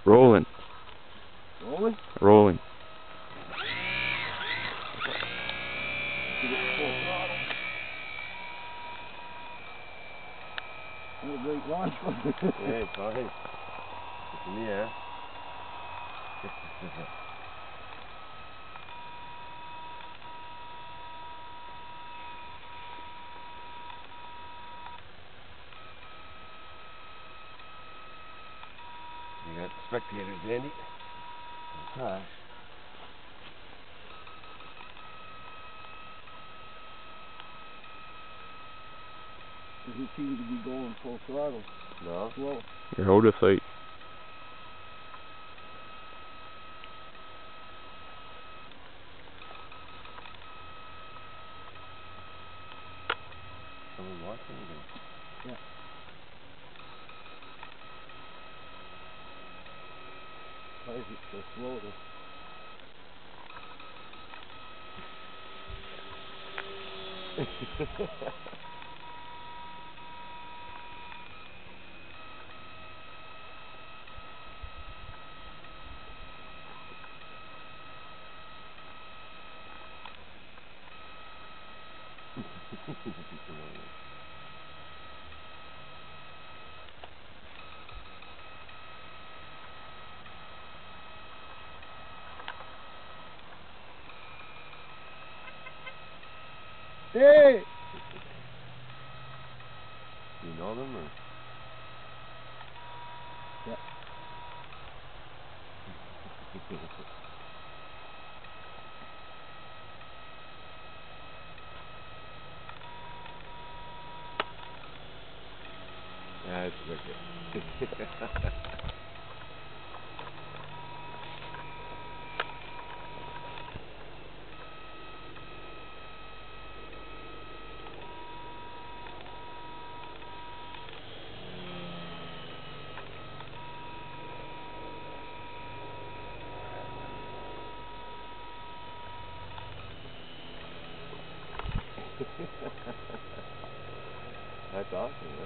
Rolling. Rolling? Rolling. Give it full throttle. What a great launch one. Yeah, it's fine. It's in the air. You got spectators, Andy. Okay. Doesn't seem to be going full throttle. No? Slow. Your hold of sight. Someone watching again? Yeah. Why is it so slow though? Hey! You know them or? Yeah. That's wicked. That's awesome, man.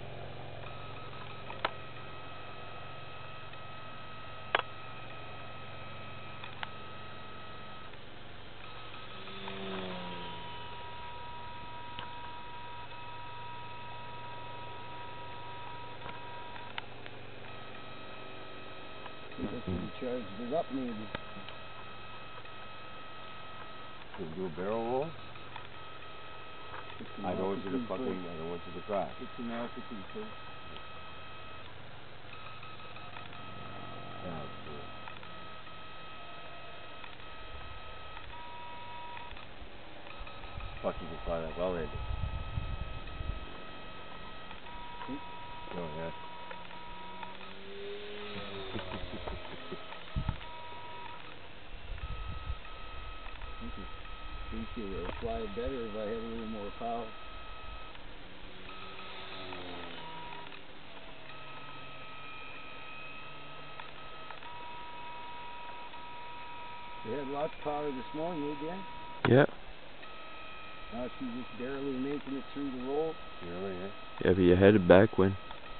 Because we charged it up maybe. Can you do a barrel roll? I don't want you to fucking, I don't want you to crash. It's an altitude first. That's cool. Fuck, you can fly that well, Andy. Oh, yeah. I think you would fly it better if I had a little more power. They had lots of power this morning, eh, Dan? Yeah. Now she's just barely making it through the roll. Really, yeah? Yeah, but you headed backwind.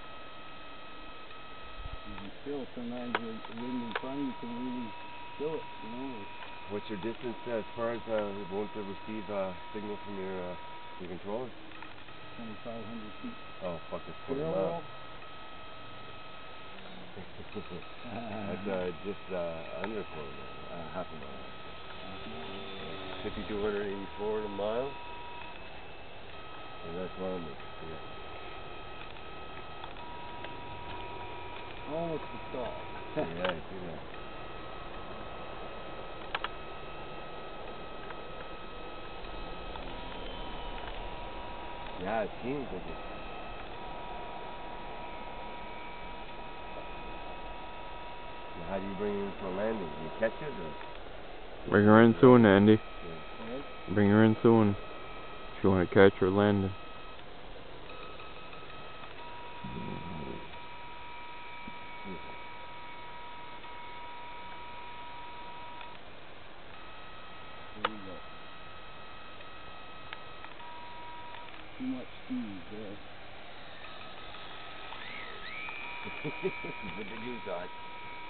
Even still, sometimes with the wind in front, you can really feel it, you know. What's your distance as far as it won't receive signal from your controller? 2,500 feet. Oh, fuck, it's 20 Barrel miles. roll. That's just under a quarter mile, half a mile. 5,284 a mile. And that's kilometers. Yeah. Almost a stall. Yeah, I see that. Yeah, it seems like it. How do you bring it in for a landing? Do you catch it or? Bring her in soon, Andy. Yeah. Bring her in soon. If you want to catch her landing. Here we go. Too much speed there. What did you thought?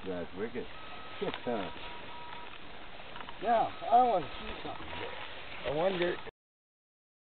That's wicked. Now, I want to see something there. I wonder